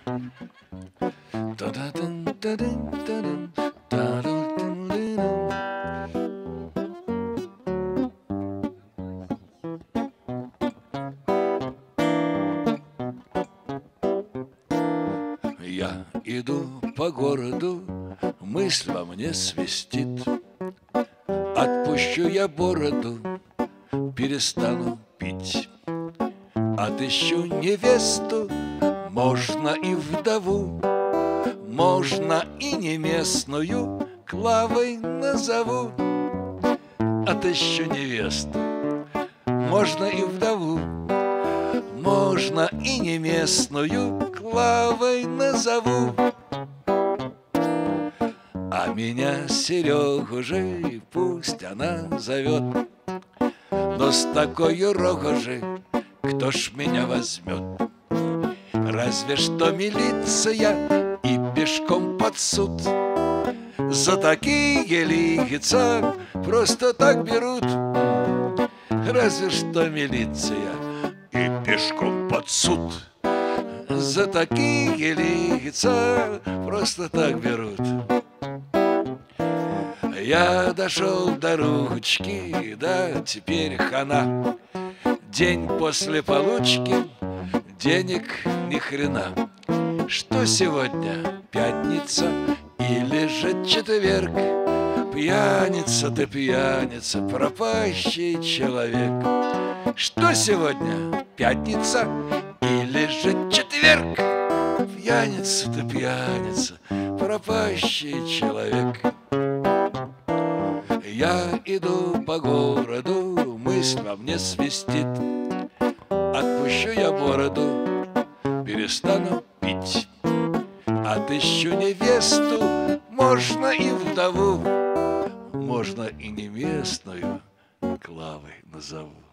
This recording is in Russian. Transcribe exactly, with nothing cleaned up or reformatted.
Я иду по городу, мысль во мне свистит. Отпущу я бороду, перестану пить. Отыщу невесту, можно и вдову, можно и не местную, Клавой назову. Отыщу невесту, можно и вдову, можно и не местную, Клавой назову. А меня Серегой пусть она зовет, но с такой рогожей кто ж меня возьмет? Разве что милиция и пешком под суд. За такие лица просто так берут. Разве что милиция и пешком под суд. За такие лица просто так берут. Я дошел до ручки, да теперь хана. День после получки, денег ни хрена. Что сегодня, пятница или же четверг? Пьяница ты пьяница, пропащий человек. Что сегодня, пятница или же четверг? Пьяница ты пьяница, пропащий человек. Я иду по городу, мысль во мне свистит. Отпущу я бороду, перестану пить. Отыщу невесту, можно и вдову, можно и невестную, Клавой назову.